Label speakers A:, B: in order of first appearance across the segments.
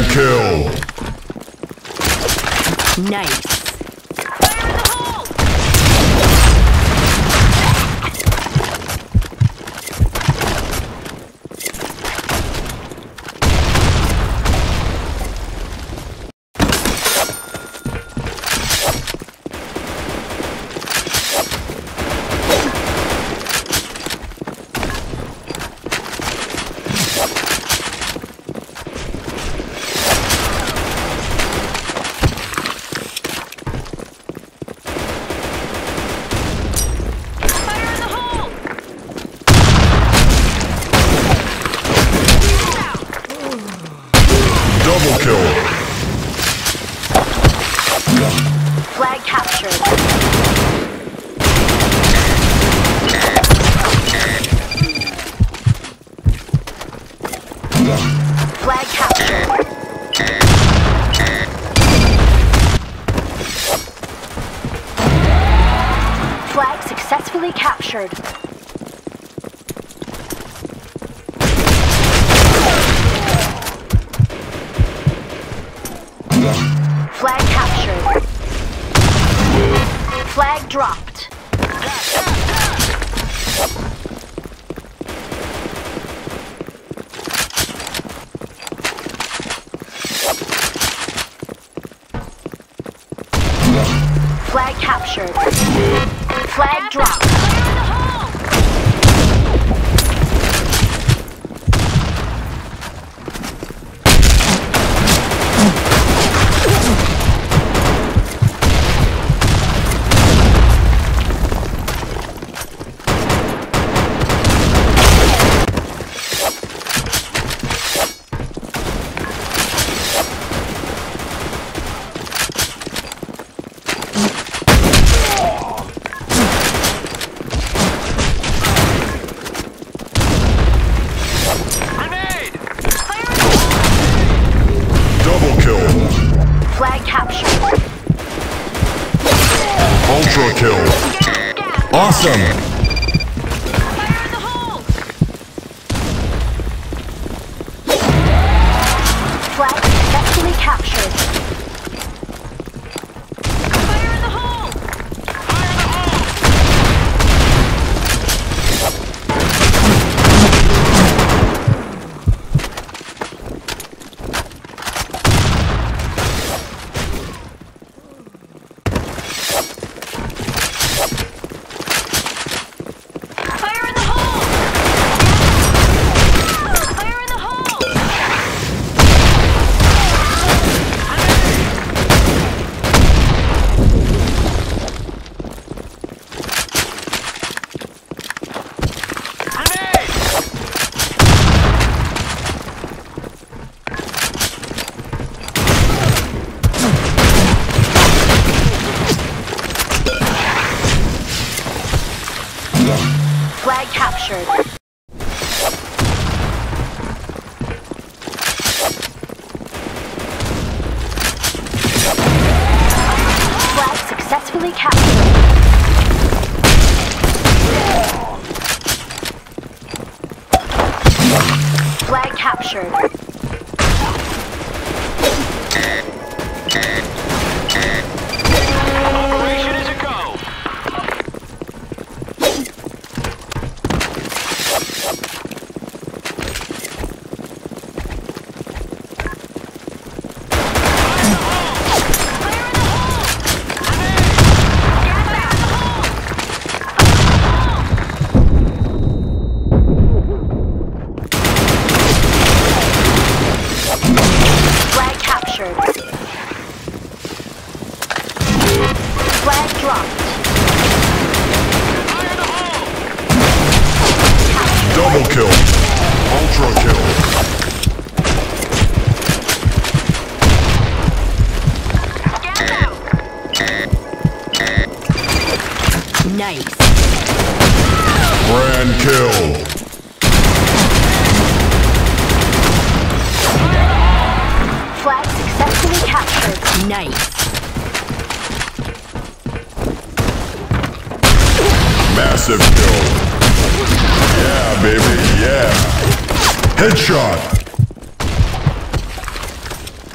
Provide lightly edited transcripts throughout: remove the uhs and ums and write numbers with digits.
A: kill.
B: Nice.
A: Double kill.
B: Flag captured. Flag captured. Flag successfully captured. Flag captured. Flag dropped. Flag captured. Flag dropped. Flag captured.
A: Ultra kill. Awesome.
B: Fire in the hole. Flag successfully captured. Fire in the hole. Fire in the hole. Flag captured. Flag successfully captured. Flag captured.
C: Operation is a go.
B: Flag captured. Flag dropped.
A: Double kill. Ultra kill.
B: Nice.
A: Grand kill.
B: Flag successfully captured. Nice.
A: Massive kill. Yeah, baby, yeah. Headshot.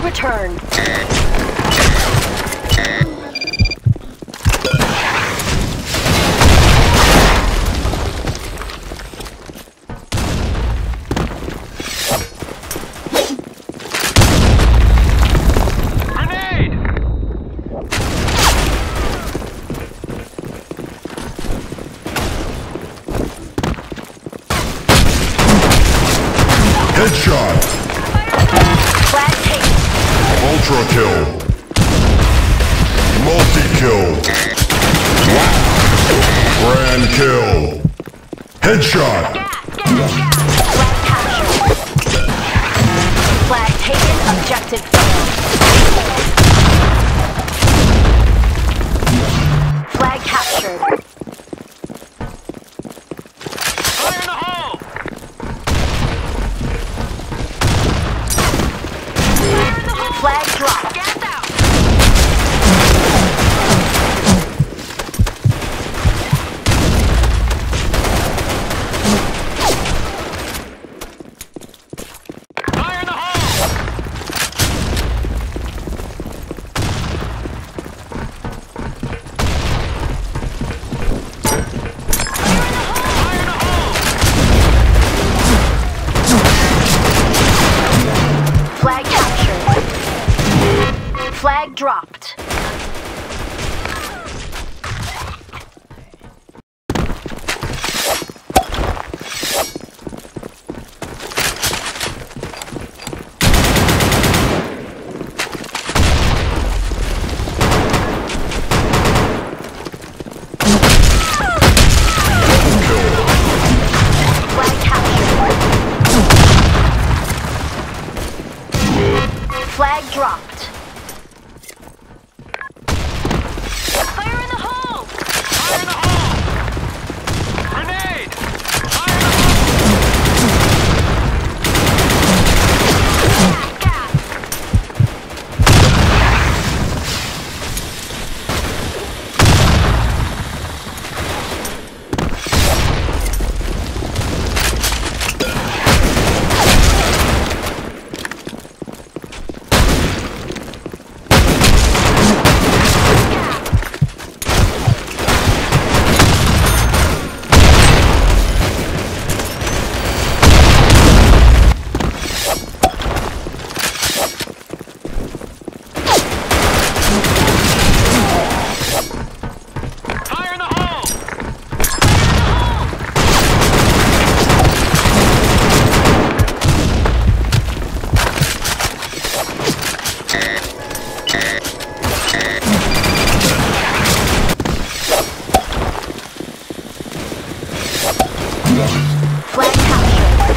C: returned.
A: Headshot.
C: Flag taken.
A: Ultra kill. Multi-kill. Grand kill. Headshot.
C: Flag captured. Flag taken. Objective failed. Flag captured.
B: Fire in the hole!
C: Flag dropped.
B: Gas out! Fire in the hole! Fire in the hole!
C: Flag captured. Flag dropped. Flag captured. Flag dropped.
B: Fire in the hole! Fire in the hole! Grenade! Fire in the hole! Gas! Fire in the hole!
C: Flag captured.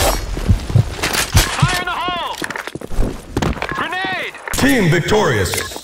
B: Fire in the hole! Grenade!
A: Team victorious.